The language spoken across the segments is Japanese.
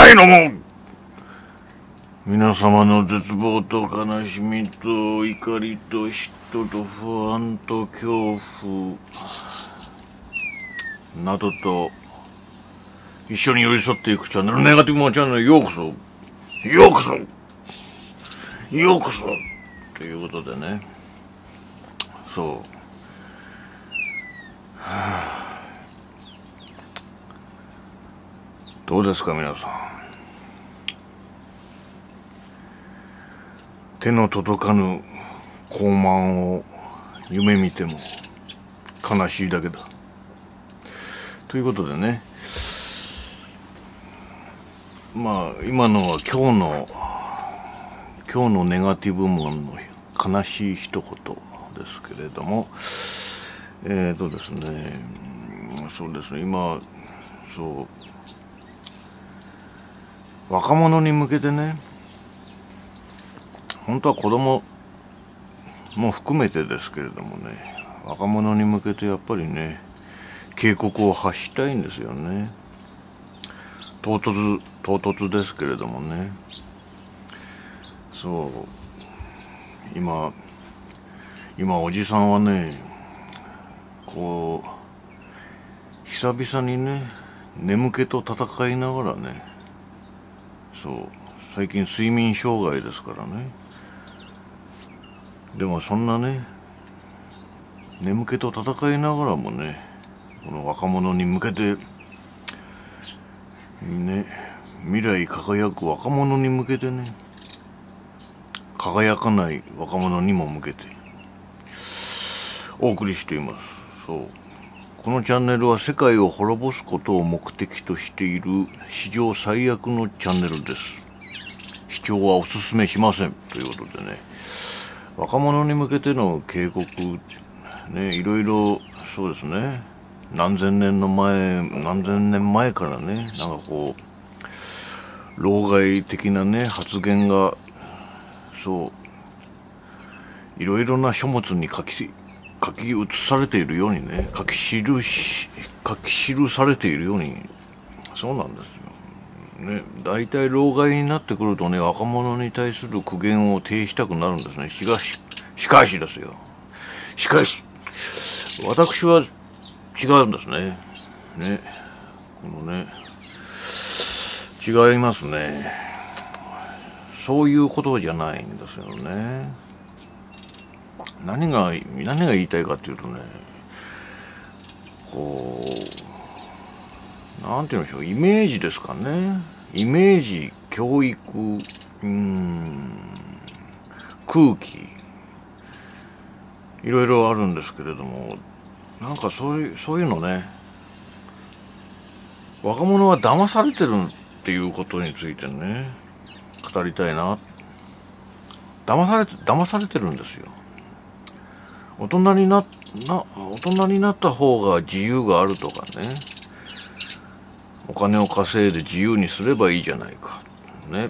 ないのも。皆様の絶望と悲しみと怒りと嫉妬と不安と恐怖などと一緒に寄り添っていくチャンネル、ネガティブマンチャンネルへようこそ、ようこそ、ようこそということでね、そう、どうですか皆さん。手の届かぬ高慢を夢見ても悲しいだけだということでね、まあ今のは今日のネガティブマンの悲しい一言ですけれども、ですね、そうですね、今そう若者に向けてね、本当は子供も含めてですけれどもね、若者に向けてやっぱりね、警告を発したいんですよね。唐突ですけれどもね、そう今おじさんはね、こう久々にね、眠気と戦いながらね、そう最近睡眠障害ですからね。でもそんなね、眠気と戦いながらもね、この若者に向けてね、未来輝く若者に向けてね、輝かない若者にも向けてお送りしています。そうこのチャンネルは世界を滅ぼすことを目的としている史上最悪のチャンネルです。視聴はおすすめしませんということでね、若者に向けての警告ね、いろいろそうですね、何千年前からね、なんかこう老害的なね発言がそういろいろな書物に書き写されているようにね、書き記されているように、そうなんですよね。大体老害になってくるとね、若者に対する苦言を呈したくなるんですね。しかしですよ。しかし私は違うんですね。ね、このね、違いますね。そういうことじゃないんですよね。何が言いたいかっていうとね、こうなんて言うんでしょう、イメージですかね。イメージ、教育、空気、いろいろあるんですけれども、なんかそういうのね、若者は騙されてるっていうことについてね、語りたいな。騙されてるんですよ。大人になった方が自由があるとかね、お金を稼いで自由にすればいいじゃないかね。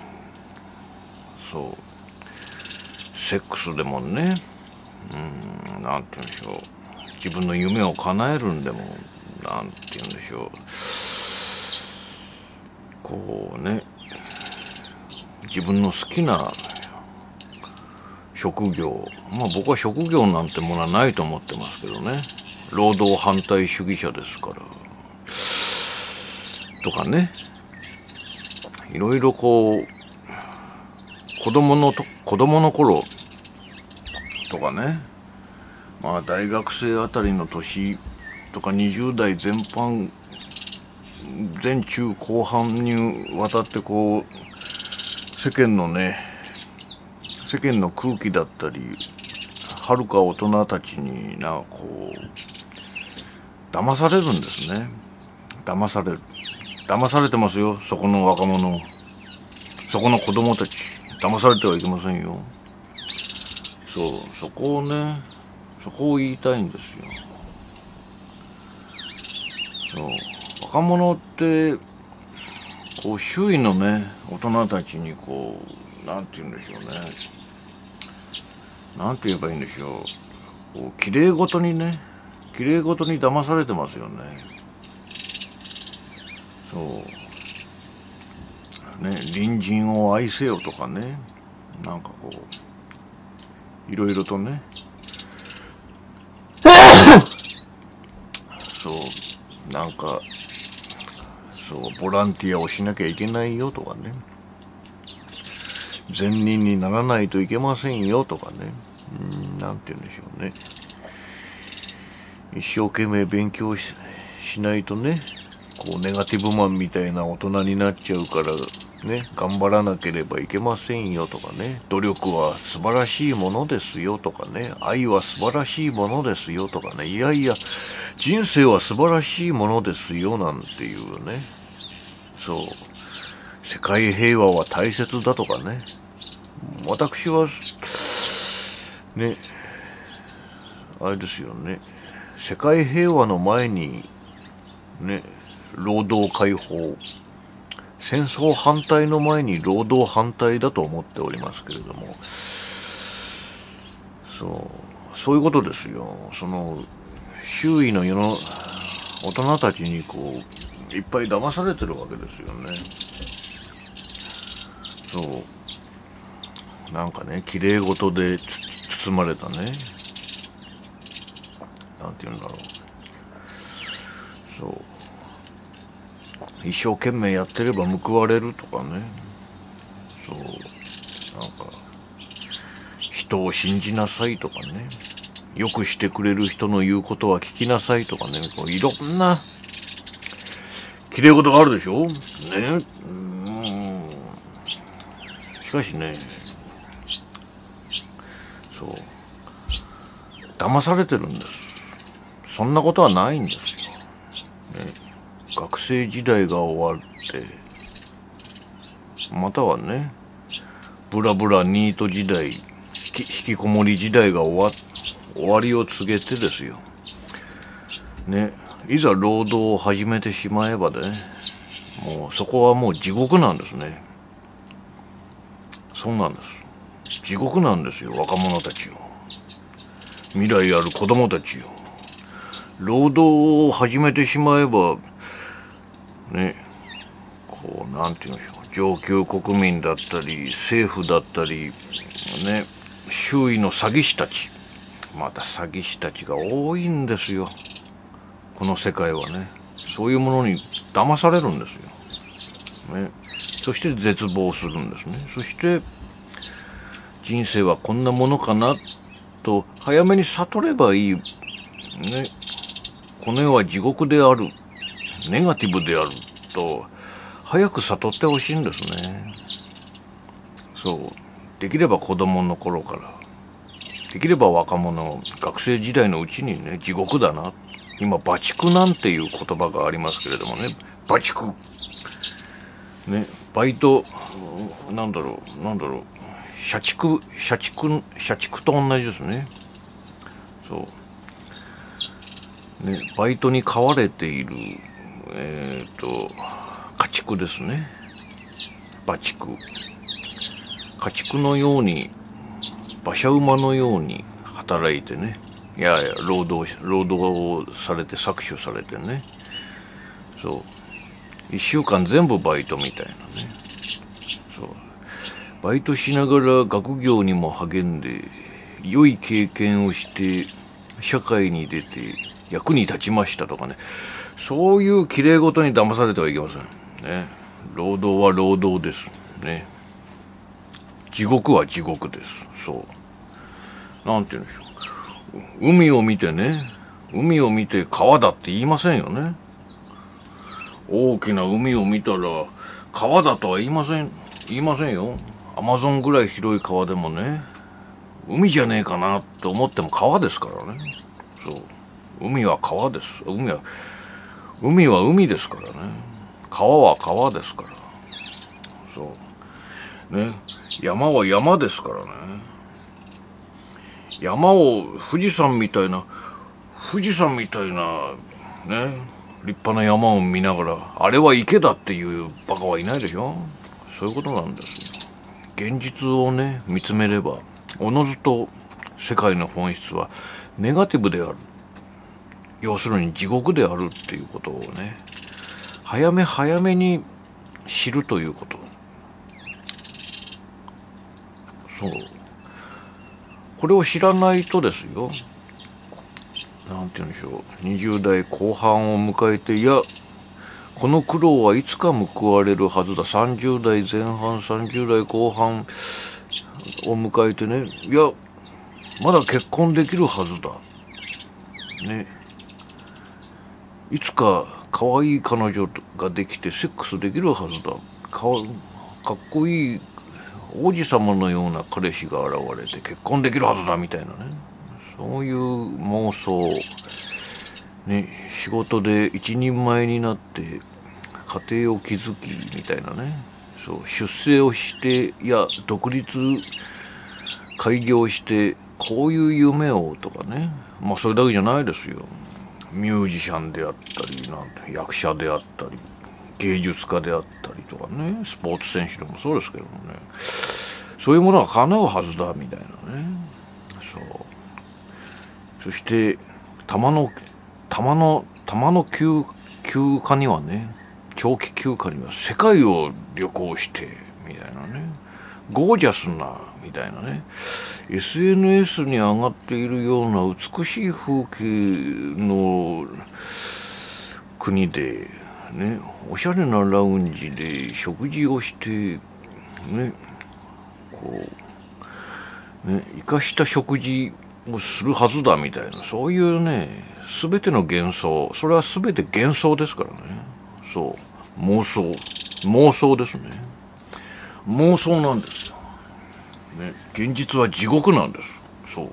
そうセックスでもね、なんて言うんでしょう、自分の夢を叶えるんでも、なんて言うんでしょう、こうね、自分の好きな職業、まあ僕は職業なんてものはないと思ってますけどね。労働反対主義者ですからとかね、いろいろこう子供の頃とかね、まあ大学生あたりの年とか20代全般、前中後半にわたってこう世間の空気だったり、はるか大人たちにこう騙されるんですね。騙されてますよ。そこの若者、そこの子供たち、騙されてはいけませんよ。そこを言いたいんですよ。若者ってこう周囲のね大人たちにこう、なんて言うんでしょうね、なんて言えばいいんでしょう、こう綺麗事に騙されてますよね。 ね、隣人を愛せよとかね、なんかこういろいろとねそうなんかそうボランティアをしなきゃいけないよとかね、善人にならないといけませんよとかね、なんて言うんでしょうね、一生懸命勉強 しないとね、こうネガティブマンみたいな大人になっちゃうからね、頑張らなければいけませんよとかね、努力は素晴らしいものですよとかね、愛は素晴らしいものですよとかね、いやいや人生は素晴らしいものですよなんていうね、そう世界平和は大切だとかね、私はねあれですよね、世界平和の前にね労働解放、戦争反対の前に労働反対だと思っておりますけれども、そういうことですよ。その周囲の世の大人たちにこういっぱい騙されてるわけですよね。そうなんかね、綺麗事で包まれたね、なんて言うんだろう、そう一生懸命やってれば報われるとかね、そうなんか人を信じなさいとかね、よくしてくれる人の言うことは聞きなさいとかね、こういろんな綺麗事があるでしょね。しかしね、そう騙されてるんです。そんなことはないんですよ、ね、学生時代が終わってまたはねブラブラニート時代、引きこもり時代が終わりを告げてですよね、いざ労働を始めてしまえばね、もうそこはもう地獄なんですね。そうなんです、地獄なんですよ。若者たちよ、未来ある子供たちよ、労働を始めてしまえばね、こうなんて言うんでしょう、上級国民だったり政府だったりね、周囲の詐欺師たち、また詐欺師たちが多いんですよ、この世界はね。そういうものに騙されるんですよ、ね、そして絶望するんですね。そして人生はこんなものかなと早めに悟ればいい、ね、この世は地獄である、ネガティブであると早く悟ってほしいんですね。そうできれば子供の頃から、できれば若者学生時代のうちにね、地獄だな、今バチクなんていう言葉がありますけれどもね、バチクね、バイトなんだろう社畜と同じですね。そうね、バイトに飼われている家畜ですね。家畜のように馬車馬のように働いてね、いやいや労働をされて搾取されてね、そう1週間全部バイトみたいなね、そうバイトしながら学業にも励んで良い経験をして社会に出て役に立ちましたとかね、そういう綺麗事に騙されてはいけませんね。労働は労働ですね。地獄は地獄です。そうなんて言うんでしょう、海を見て川だって言いませんよね。大きな海を見たら川だとは言いませんよ。アマゾンぐらい広い川でもね、海じゃねえかなって思っても川ですからね。そう海は川です。海は海ですからね。川は川ですから。そうね、山は山ですからね。山を富士山みたいなね、立派な山を見ながらあれは池だっていうバカはいないでしょ。そういうことなんですよ。現実をね見つめればおのずと世界の本質はネガティブである、要するに地獄であるっていうことをね、早めに知るということそう、これを知らないとですよ、なんて言うんでしょう、20代後半を迎えて、いやこの苦労はいつか報われるはずだ、30代前半30代後半を迎えてね、いやまだ結婚できるはずだね、いつか可愛い彼女ができてセックスできるはずだ、かっこいい王子様のような彼氏が現れて結婚できるはずだみたいなね、そういう妄想ね、仕事で一人前になって家庭を築きみたいなね、そう出世をして、いや独立開業してこういう夢をとかね、まあそれだけじゃないですよ。ミュージシャンであったり、なんて役者であったり芸術家であったりとかね、スポーツ選手でもそうですけどもね、そういうものが叶うはずだみたいなね。そして玉の休暇にはね、長期休暇には世界を旅行してみたいなね、ゴージャスなみたいなね、 SNS に上がっているような美しい風景の国でね、おしゃれなラウンジで食事をしてね、こうね、生かした食事をするはずだみたいな、そういうね、全ての幻想、それは全て幻想ですからね。そう、妄想ですね。妄想なんですよ、ね、現実は地獄なんです。そう、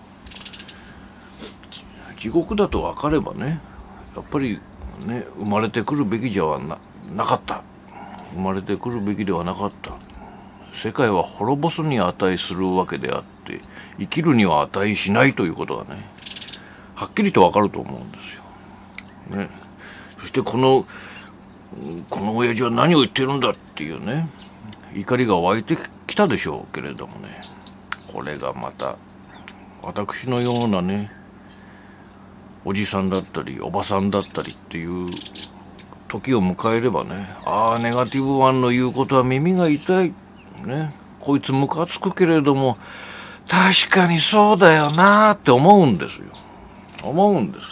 地獄だと分かればね、やっぱりね、生まれてくるべきじゃなかった、生まれてくるべきではなかった、世界は滅ぼすに値するわけであって生きるには値しないということがね、はっきりと分かると思うんですよ、ね、そしてこの親父は何を言ってるんだっていうね、怒りが湧いてきたでしょうけれどもね、これがまた私のようなね、おじさんだったりおばさんだったりっていう時を迎えればね、ああネガティブワンの言うことは耳が痛いね、こいつムカつくけれども確かにそうだよなって思うんですよ。思うんです。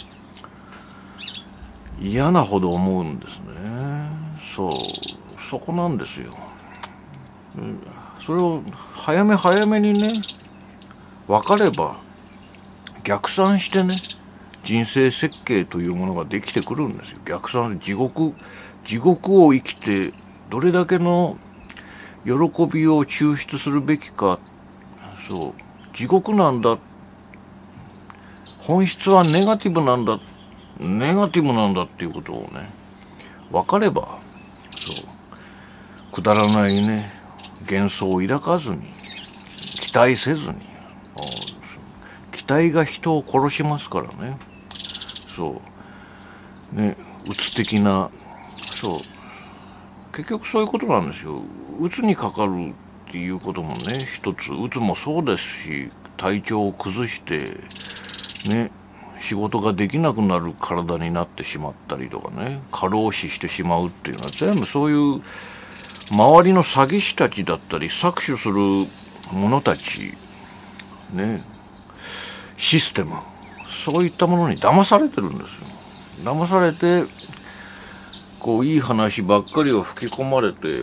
嫌なほど思うんですね。そこなんですよ。それを早めにね、分かれば逆算してね、人生設計というものができてくるんですよ。逆算で地獄を生きてどれだけの喜びを抽出するべきか、そう、地獄なんだ、本質はネガティブなんだっていうことをね、分かれば、そうくだらないね幻想を抱かずに、期待せずに、期待が人を殺しますからね。そうね、うつ的な、そう結局そういうことなんですよ。うつにかかるっていうこともね、一つ、うつもそうですし、体調を崩してね、仕事ができなくなる体になってしまったりとかね、過労死してしまうっていうのは全部そういう周りの詐欺師たちだったり搾取する者たちね、システム、そういったものに騙されてるんですよ。騙されてこういい話ばっかりを吹き込まれて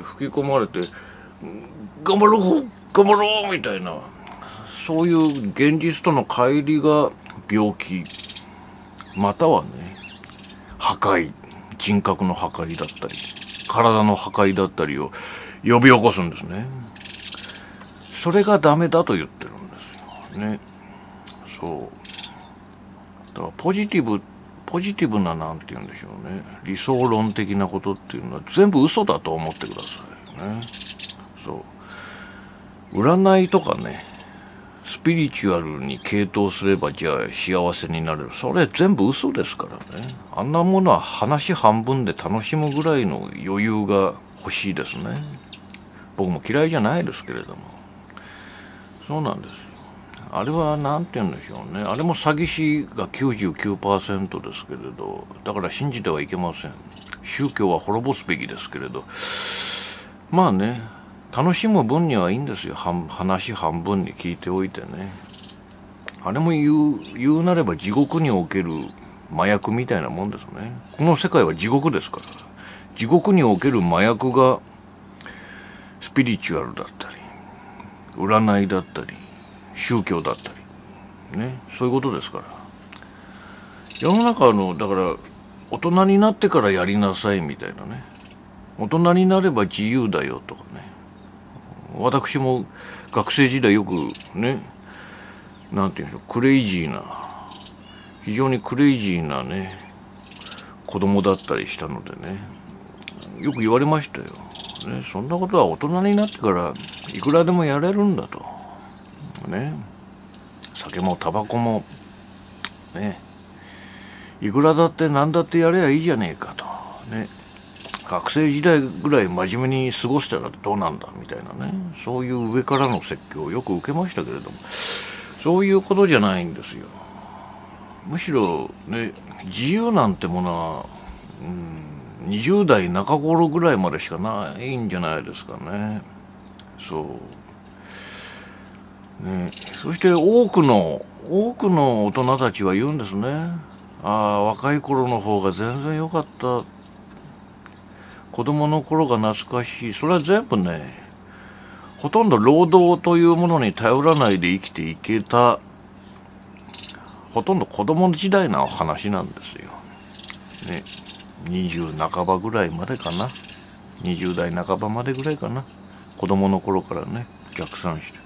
頑張ろうみたいな、そういう現実との乖離が病気、またはね破壊、人格の破壊だったり体の破壊だったりを呼び起こすんですね。それがダメだと言ってるんですよね。そうだからポジティブな、なんて言うんでしょうね、理想論的なことっていうのは全部嘘だと思ってくださいね。そう占いとかね、スピリチュアルに傾倒すればじゃあ幸せになれる、それ全部嘘ですからね。あんなものは話半分で楽しむぐらいの余裕が欲しいですね。僕も嫌いじゃないですけれども、そうなんですよ。あれは何て言うんでしょうね、あれも詐欺師が 99% ですけれど、だから信じてはいけません。宗教は滅ぼすべきですけれど、まあね、 楽しむ分にはいいんですよ。話半分に聞いておいてね。あれも言うなれば地獄における麻薬みたいなもんですね。この世界は地獄ですから、地獄における麻薬がスピリチュアルだったり占いだったり宗教だったりね、そういうことですから。世の中のだから大人になってからやりなさいみたいなね、大人になれば自由だよとかね。私も学生時代よくね、なんていうんでしょう、クレイジーな、非常にクレイジーなね子供だったりしたのでね、よく言われましたよ、ね、そんなことは大人になってからいくらでもやれるんだとね。酒もタバコもね、いくらだって何だってやればいいじゃねえかとね。学生時代ぐらい真面目に過ごしたらどうなんだみたいなね、そういう上からの説教をよく受けましたけれども、そういうことじゃないんですよ。むしろね、自由なんてものは、20代中頃ぐらいまでしかないんじゃないですかね。そうね。そして多くの大人たちは言うんですね。ああ、若い頃の方が全然良かった、子供の頃が懐かしい。それは全部ね、ほとんど労働というものに頼らないで生きていけた、ほとんど子供時代の話なんですよ。ね、20半ばぐらいまでかな。20代半ばまでぐらいかな。子供の頃からね、逆算して。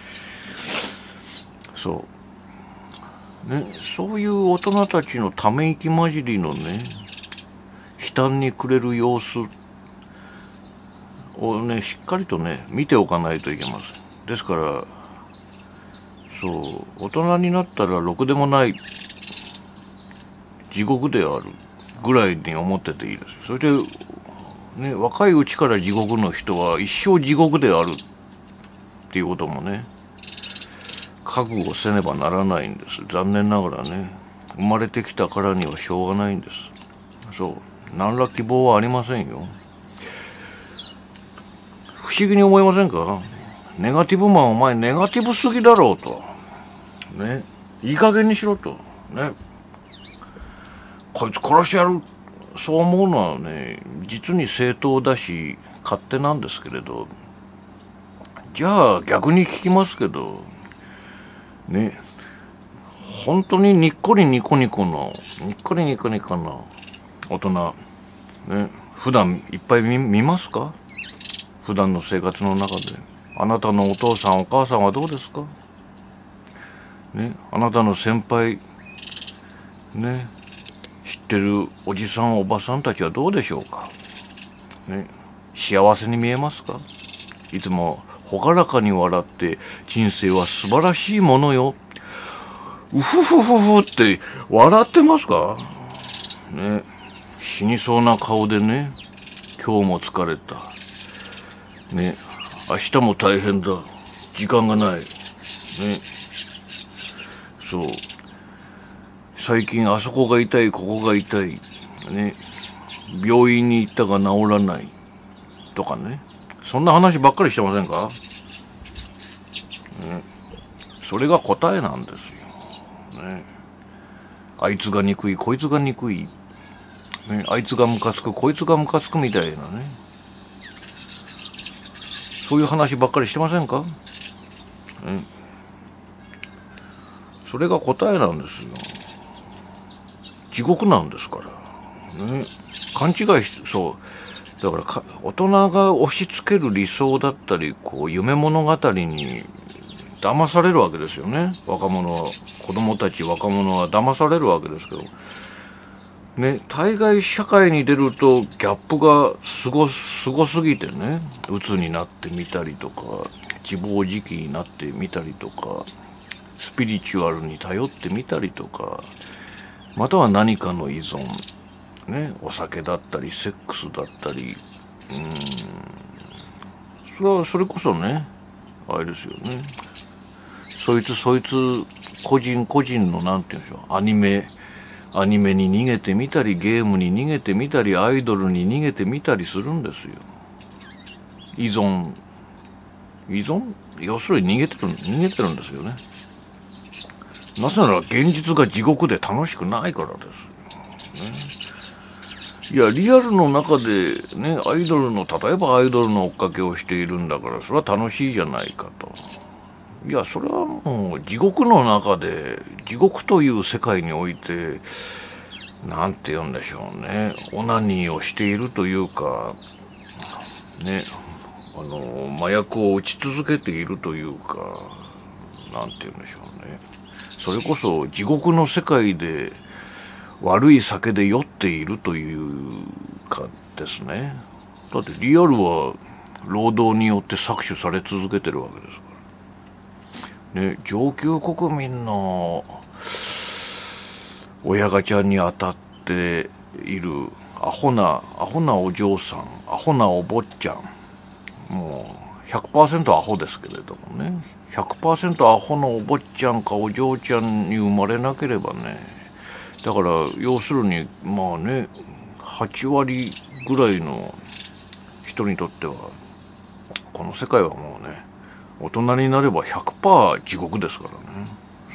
そういう大人たちのため息混じりのね、悲嘆に暮れる様子をね、しっかりとね、見ておかないといけません。ですから、大人になったらろくでもない地獄であるぐらいに思ってていいです。それで、ね、若いうちから地獄の人は一生地獄であるっていうこともね、覚悟せねばならないんです。残念ながらね、生まれてきたからにはしょうがないんです。何ら希望はありませんよ。不思議に思いませんか？ネガティブマン、お前ネガティブすぎだろうとね、いい加減にしろとね、こいつ殺してやる、そう思うのはね、実に正当だし勝手なんですけれど、じゃあ逆に聞きますけどね、本当ににっこりニコニコの大人ね、普段いっぱい見ますか？普段の生活の中であなたのお父さんお母さんはどうですかね。あなたの先輩ね、知ってるおじさんおばさんたちはどうでしょうかね。幸せに見えますか？いつも朗らかに笑って人生は素晴らしいものよ、うふふふふって笑ってますかね。死にそうな顔でね、今日も疲れたね、明日も大変だ、時間がないね。最近あそこが痛い、ここが痛いね、病院に行ったが治らないとかね、そんな話ばっかりしてませんかね。それが答えなんですよね。あいつが憎い、こいつが憎いね、あいつがムカつく、こいつがムカつくみたいなね、そういう話ばっかりしてませんか、それが答えなんですよ。地獄なんですから、ね、勘違いしてだから大人が押し付ける理想だったり夢物語に騙されるわけですよね。子供たち若者は騙されるわけですけどね、大概社会に出るとギャップがすごすぎてね、鬱になってみたりとか、自暴自棄になってみたりとか、スピリチュアルに頼ってみたりとか、または何かの依存ね、お酒だったりセックスだったり、それこそね、あれですよね、そいつ個人のなんていうんでしょう、アニメに逃げてみたり、ゲームに逃げてみたり、アイドルに逃げてみたりするんですよ。依存要するに逃げてるんですよね。なぜなら現実が地獄で楽しくないからですよ、ね。いやリアルの中でね、例えばアイドルの追っかけをしているんだから、それは楽しいじゃないかと。いやそれはもう地獄の中で、地獄という世界においてなんて言うんでしょうね、オナニーをしているというかね、麻薬を打ち続けているというか、なんて言うんでしょうね、それこそ地獄の世界で悪い酒で酔っているというかですね。だってリアルは労働によって搾取され続けてるわけですからね。上級国民の親ガチャに当たっているアホなお嬢さん、アホなお坊ちゃん、もう 100% アホですけれどもね、 100% アホのお坊ちゃんかお嬢ちゃんに生まれなければね、だから要するにまあね、8割ぐらいの人にとってはこの世界はもうね、大人になれば 100% 地獄ですからね。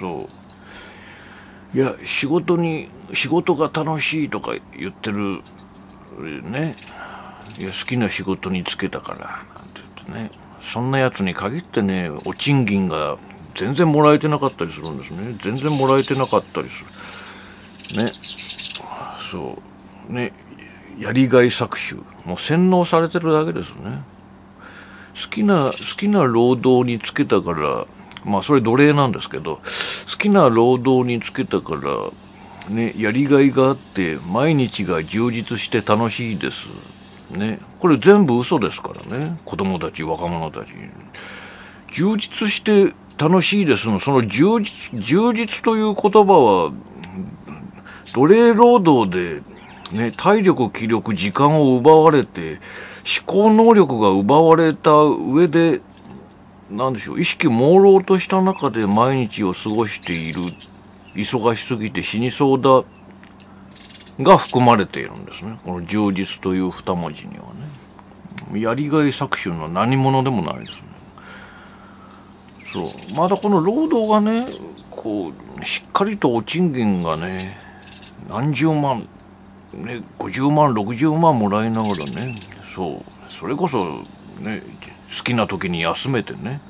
そういや仕事が楽しいとか言ってるね、いや好きな仕事に就けたからなんて言ってね、そんなやつに限ってね、お賃金が全然もらえてなかったりするんですね。全然もらえてなかったりするね。そうね、やりがい搾取、もう洗脳されてるだけですね。好きな労働に就けたから、まあそれ奴隷なんですけど、好きな労働に就けたからね、やりがいがあって毎日が充実して楽しいですね。これ全部嘘ですからね。子供たち、若者たち、充実して楽しいですの、その充実という言葉は奴隷労働でね、体力、気力、時間を奪われて思考能力が奪われた上で、なんでしょう、意識朦朧とした中で毎日を過ごしている、忙しすぎて死にそうだが含まれているんですね、この充実という二文字にはね。やりがい搾取の何者でもないですね。そう、まだこの労働がね、こうしっかりとお賃金がね、何十万ね、50万60万もらいながらね、それこそね、好きな時に休めてね、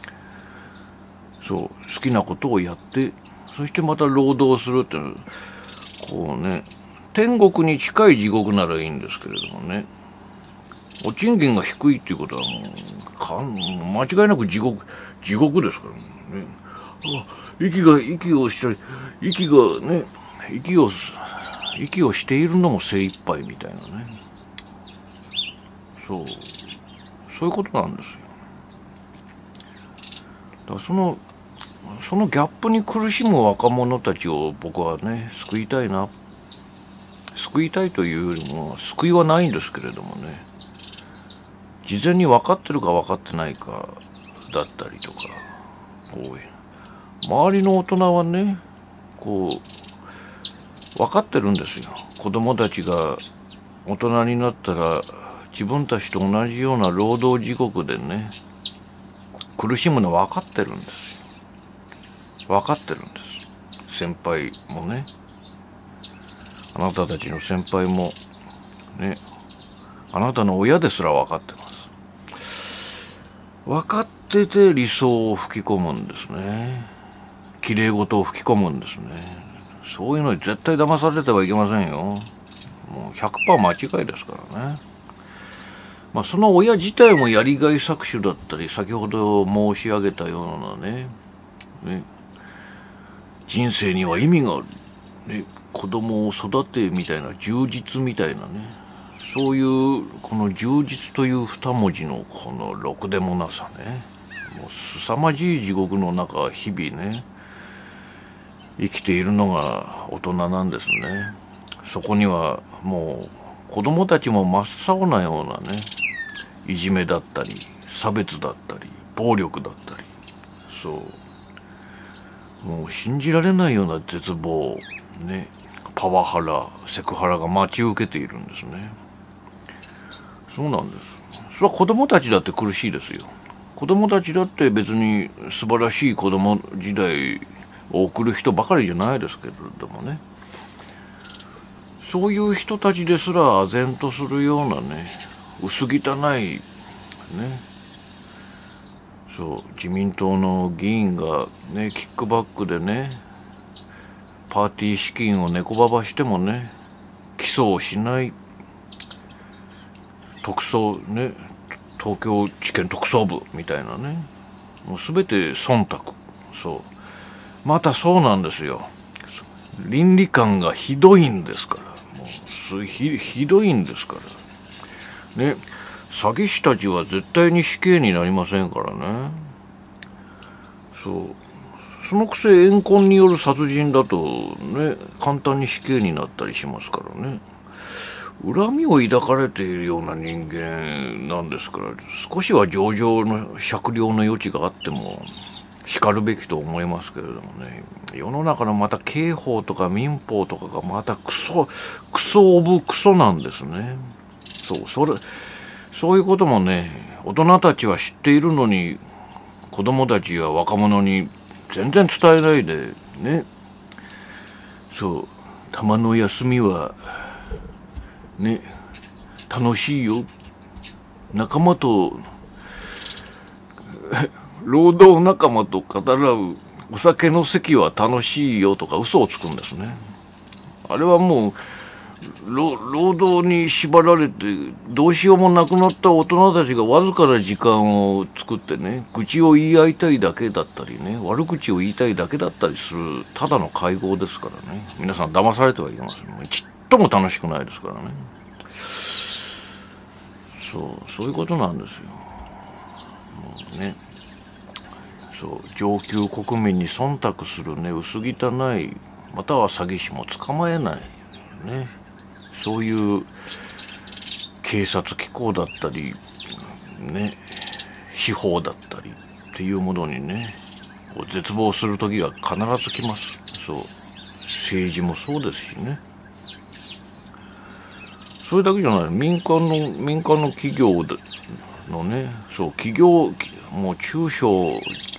好きなことをやって、そしてまた労働するって、こうね、天国に近い地獄ならいいんですけれどもね、お賃金が低いっていうことはもう間違いなく地獄ですからね。息をしたり、息をしているのも精一杯みたいなね。そういうことなんですよ。だからそのギャップに苦しむ若者たちを僕はね、救いたいというよりも、救いはないんですけれどもね、事前に分かってるか分かってないかだったりとか、周りの大人はね、分かってるんですよ。子供たちが大人になったら自分たちと同じような労働地獄でね、苦しむの分かってるんですよ。分かってるんです。先輩もね、あなたたちの先輩もね、あなたの親ですら分かってます。分かってて理想を吹き込むんですね。綺麗事を吹き込むんですね。そういうのに絶対騙されてはいけませんよ。もう 100% 間違いですからね。まあその親自体もやりがい搾取だったり、先ほど申し上げたようなね、人生には意味がある、ね、子供を育てみたいな、充実みたいなね、そういうこの充実という二文字のこのろくでもなさね、もう凄まじい地獄の中日々ね生きているのが大人なんですね。そこにはもう子供たちも真っ青なようなね、いじめだったり差別だったり暴力だったり、もう信じられないような絶望ね、パワハラセクハラが待ち受けているんですね。そうなんです。それは子供たちだって苦しいですよ。 子供たちだって別に素晴らしい子供時代を送る人ばかりじゃないですけれどもね、そういう人たちですら唖然とするようなね、薄汚いね、そう自民党の議員がね、キックバックでね、パーティー資金を猫ばばしてもね、起訴をしない特捜ね、東京地検特捜部みたいなね、もう全て忖度。そうまたそうなんですよ、倫理観がひどいんですから、もうひどいんですからね。詐欺師たちは絶対に死刑になりませんからね。そのくせ怨恨による殺人だとね、簡単に死刑になったりしますからね。恨みを抱かれているような人間なんですから、少しは情状の酌量の余地があってもしかるべきと思いますけれどもね、世の中のまた刑法とか民法とかがまたクソオブクソなんですね。そういうこともね、大人たちは知っているのに、子供たちや若者に全然伝えないでね。たまの休みはね、楽しいよ、仲間と労働仲間と語らうお酒の席は楽しいよとか嘘をつくんですね。あれはもう労働に縛られてどうしようもなくなった大人たちがわずかな時間を作ってね、愚痴を言い合いたいだけだったりね、悪口を言いたいだけだったりするただの会合ですからね。皆さん騙されてはいけません。ちっとも楽しくないですからね。そういうことなんですよ。もうね、上級国民に忖度するね、薄汚いまたは詐欺師も捕まえないね、そういう警察機構だったりね、司法だったりっていうものにね、絶望する時が必ず来ます。政治もそうですしね。それだけじゃない、民間の企業のね、企業もう中小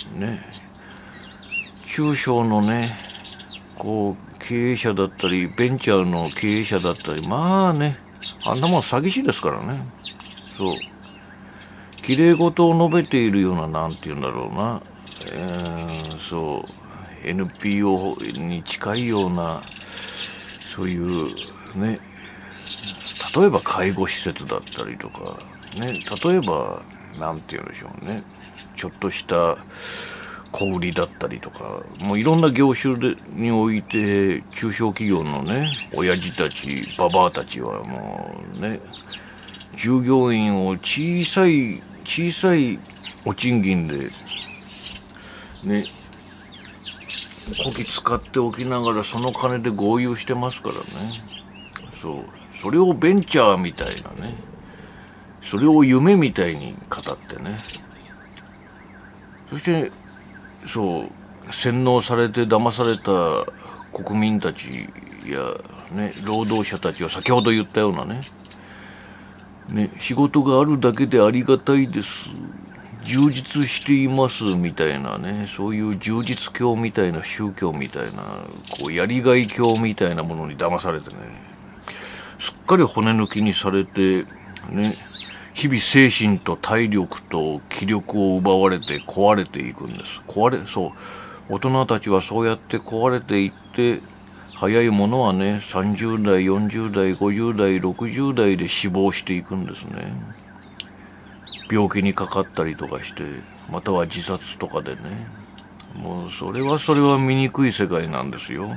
のね、経営者だったりベンチャーの経営者だったり、まあね、あんなもん詐欺師ですからね。きれい事を述べているような、なんていうんだろうな、NPO に近いような、そういうね、例えば介護施設だったりとかね、例えばなんて言うんでしょうね、ちょっとした小売りだったりとか、もういろんな業種において中小企業のね、親父たちババアたちはもうね、従業員を小さいお賃金でね、こき使っておきながらその金で豪遊してますからね。それをベンチャーみたいなね、それを夢みたいに語ってね、そして洗脳されて騙された国民たちやね、労働者たちは先ほど言ったようなね、仕事があるだけでありがたいです、充実していますみたいなね、そういう充実教みたいな宗教みたいな、やりがい教みたいなものに騙されてね、すっかり骨抜きにされてね、日々精神と体力と気力を奪われて壊れていくんです。大人たちはそうやって壊れていって、早いものはね、30代40代50代60代で死亡していくんですね。病気にかかったりとかして、または自殺とかでね、もうそれは醜い世界なんですよ。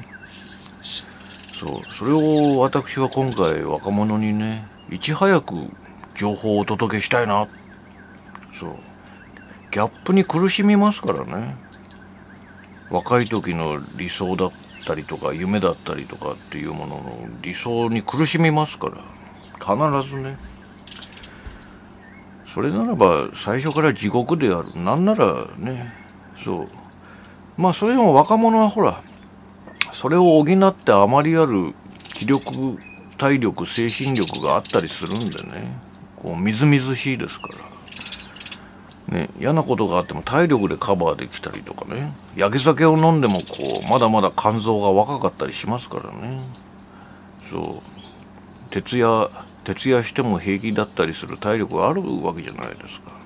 それを私は今回若者にね、いち早く情報をお届けしたいな。ギャップに苦しみますからね。若い時の理想だったりとか夢だったりとかっていうものの理想に苦しみますから、必ずね。それならば最初から地獄である。なんならね、まあそれでも若者はほら、それを補ってあまりある気力、体力、精神力があったりするんでね、みずみずしいですから。 ね、嫌なことがあっても体力でカバーできたりとかね、焼き酒を飲んでもまだまだ肝臓が若かったりしますからね。そう徹夜しても平気だったりする体力があるわけじゃないですか。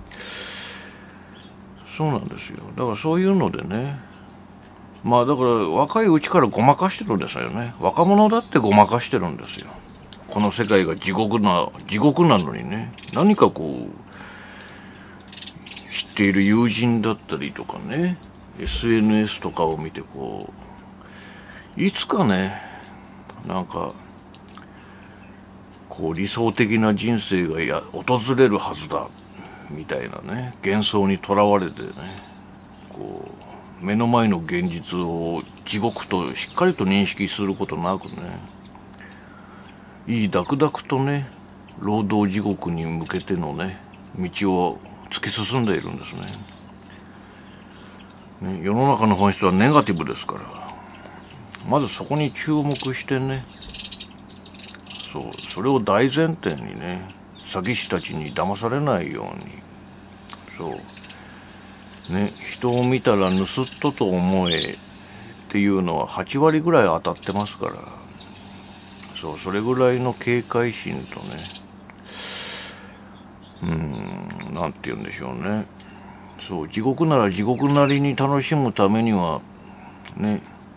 そうなんですよ。だからそういうのでね、まあだから若いうちからごまかしてるんですよね。若者だってごまかしてるんですよ。この世界が地獄なのにね、何か知っている友人だったりとかね、 SNS とかを見ていつかね、なんか理想的な人生が訪れるはずだみたいなね、幻想にとらわれてね、目の前の現実を地獄としっかりと認識することなくね、いいダクダクとね、労働地獄に向けてのね道を突き進んでいるんですね。世の中の本質はネガティブですから、まずそこに注目してね、それを大前提にね、詐欺師たちに騙されないように、人を見たら盗っ人と思えっていうのは8割ぐらい当たってますから、それぐらいの警戒心とね、なんて言うんでしょうね。地獄なら地獄なりに楽しむためにはね、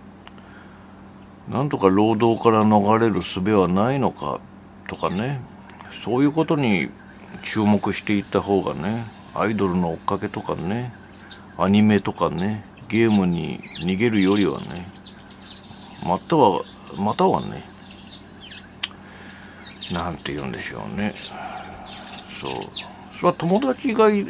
なんとか労働から逃れる術はないのかとかね、そういうことに注目していった方がね、アイドルの追っかけとかね、アニメとかね、ゲームに逃げるよりはね、またはね、なんて言うんでしょうね。それは友達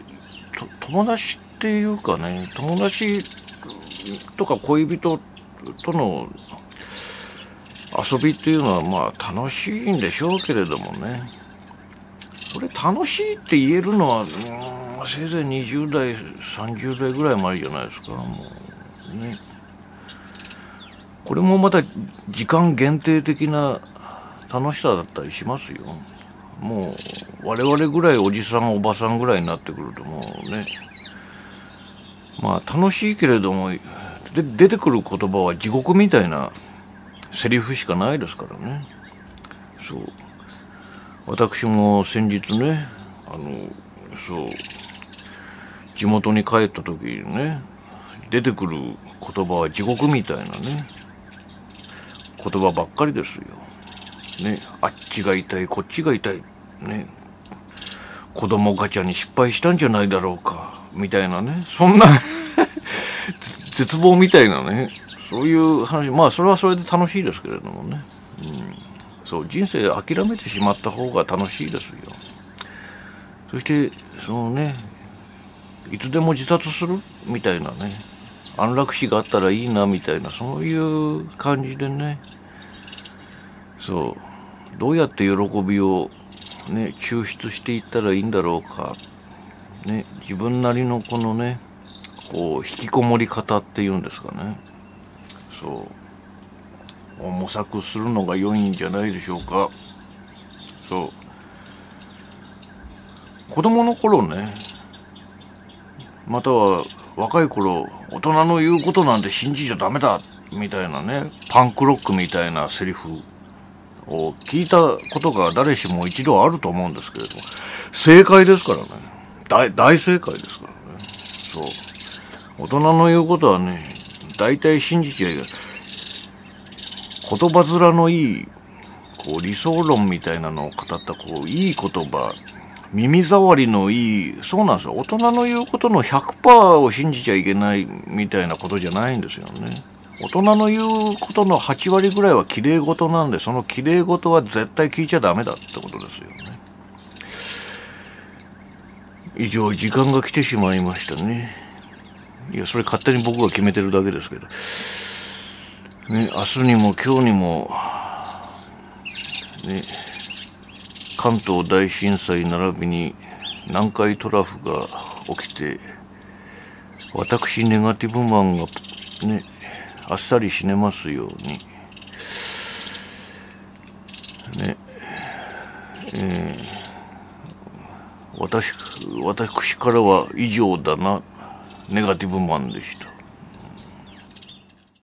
っていうかね、友達とか恋人との遊びっていうのはまあ楽しいんでしょうけれどもね、それ楽しいって言えるのはせいぜい20代30代ぐらいまでじゃないですか。もうね、これもまた時間限定的な楽しさだったりしますよ。もう我々ぐらいおじさんおばさんぐらいになってくるともうね、まあ楽しいけれども出てくる言葉は地獄みたいなセリフしかないですからね。私も先日ね、地元に帰った時にね、出てくる言葉は地獄みたいなね言葉ばっかりですよね。あっちが痛いこっちが痛いね、子供ガチャに失敗したんじゃないだろうかみたいなね、そんな絶望みたいなね、そういう話、まあそれはそれで楽しいですけれどもね、人生諦めてしまった方が楽しいですよ。そしていつでも自殺するみたいなね、安楽死があったらいいなみたいな、そういう感じでね、どうやって喜びをね抽出していったらいいんだろうかね、自分なりの引きこもり方っていうんですかね、模索するのが良いんじゃないでしょうか。子供の頃ね、または若い頃、大人の言うことなんて信じちゃダメだみたいなね、パンクロックみたいなセリフを聞いたことが誰しも一度あると思うんですけれども、正解ですからね、大正解ですからね。大人の言うことはね、大体信じちゃいけない。言葉面のいい理想論みたいなのを語ったいい言葉、耳障りのいい、そうなんですよ。大人の言うことの 100% を信じちゃいけないみたいなことじゃないんですよね。大人の言うことの8割ぐらいは綺麗事なんで、その綺麗事は絶対聞いちゃダメだってことですよね。以上、時間が来てしまいましたね。いや、それ勝手に僕が決めてるだけですけどね、明日にも今日にもね、関東大震災並びに南海トラフが起きて、私ネガティブマンがね、あっさり死ねますようにね、 私からは以上だな。ネガティブマンでした。